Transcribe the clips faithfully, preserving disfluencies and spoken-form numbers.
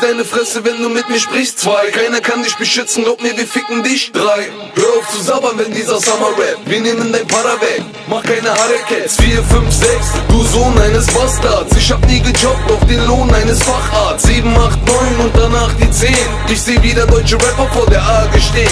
hältst deine Fresse, wenn du mit mir sprichst. Zwei, keiner kann dich beschützen, glaub mir, wir ficken dich. Drei, hör auf zu sabbern, wenn dieser Summer Rap. Wir nehmen dein Para weg, mach keine Harekets. Vier, fünf, sechs, du Sohn eines Bastards. Ich hab nie gejobbt auf den Lohn eines Facharztes. Sieben, acht, neun und danach die zehn. Ich seh wieder deutsche Rapper vor der A G stehen.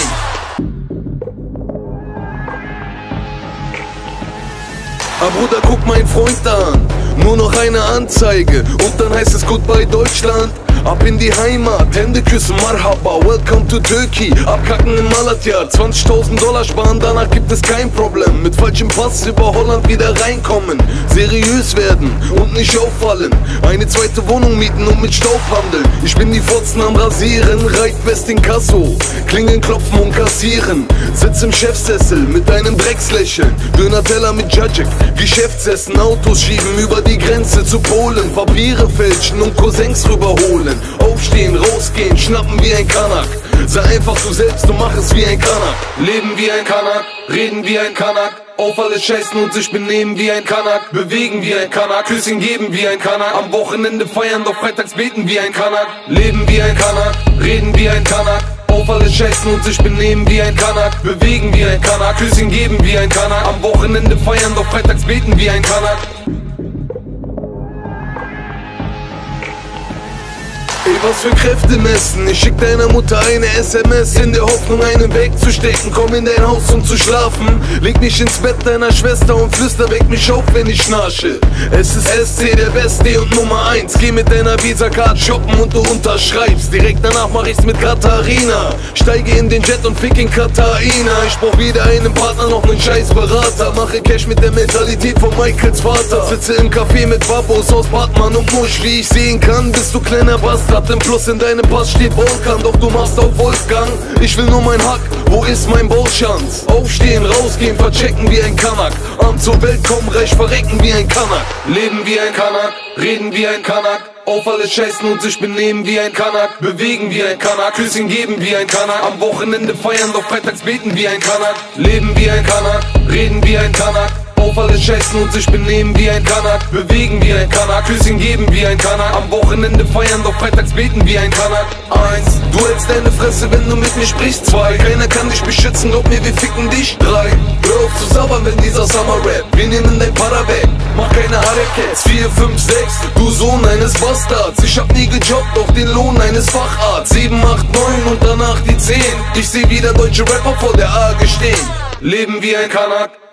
Ah Bruder, guck meinen Freund an, nur noch eine Anzeige und dann heißt es Goodbye Deutschland. Ab in die Heimat, Hände küssen, Marhaba, welcome to Turkey. Abkacken in Malatya, zwanzigtausend Dollar sparen, danach gibt es kein Problem. Mit falschem Pass über Holland wieder reinkommen, seriös werden und nicht auffallen. Eine zweite Wohnung mieten und mit Staub handeln. Ich bin die Fotzen am Rasieren, Reitwest in Kasso, Klingeln klopfen und kassieren. Sitz im Chefsessel mit einem Dreckslächeln, Döner-Teller mit Jacek, Geschäftsessen, Autos schieben über die Grenze zu Polen, Papiere fälschen und Cousins rüberholen. Aufstehen, rausgehen, schnappen wie ein Kanak. Sei einfach du selbst und mach es wie ein Kanak. Leben wie ein Kanak, reden wie ein Kanak. Auf alles scheißen und sich benehmen wie ein Kanak. Bewegen wie ein Kanak, Küsschen geben wie ein Kanak. Am Wochenende feiern, doch freitags beten wie ein Kanak. Leben wie ein Kanak, reden wie ein Kanak. Auf alles scheißen und sich benehmen wie ein Kanak. Bewegen wie ein Kanak, Küsschen geben wie ein Kanak. Am Wochenende feiern, doch freitags beten wie ein Kanak. Ey, was für Kräfte messen? Ich schick deiner Mutter eine S M S in der Hoffnung, einen wegzustecken. Komm in dein Haus, um zu schlafen. Leg mich ins Bett deiner Schwester und flüster, weck mich auf, wenn ich schnarche. Es ist S C, der Beste und Nummer eins. Geh mit deiner Visa-Card shoppen und du unterschreibst. Direkt danach mach ich's mit Katharina. Steige in den Jet und fick in Katharina. Ich brauch weder einen Partner noch einen scheiß Berater. Mache Cash mit der Mentalität von Michaels Vater. Sitze im Café mit Babos aus Batman und Musch. Wie ich sehen kann, bist du kleiner Bastard. Im Plus in deinem Pass steht Vulkan, doch du machst auf Wolfgang. Ich will nur mein Hack, wo ist mein Bauchschanz? Aufstehen, rausgehen, verchecken wie ein Kanak. Arm zur Welt kommen, reich verrecken wie ein Kanak. Leben wie ein Kanak, reden wie ein Kanak. Auf alles scheißen und sich benehmen wie ein Kanak. Bewegen wie ein Kanak, Küsschen geben wie ein Kanak. Am Wochenende feiern, doch freitags beten wie ein Kanak. Leben wie ein Kanak, reden wie ein Kanak. Auf alles scheißen und sich benehmen wie ein Kanak. Bewegen wie ein Kanak, Küsschen geben wie ein Kanak. Am Wochenende feiern, doch freitags beten wie ein Kanak. Eins, du hältst deine Fresse, wenn du mit mir sprichst. Zwei, keiner kann dich beschützen, glaub mir, wir ficken dich. Drei, hör auf zu sabbern, wenn dieser Summer Rap. Wir nehmen dein Para weg, mach keine Harekets. Vier, fünf, sechs, du Sohn eines Bastards. Ich hab nie gejobbt auf den Lohn eines Facharztes. Sieben, acht, neun und danach die zehn. Ich seh wieder deutsche Rapper vor der A G stehen. Leben wie ein Kanak,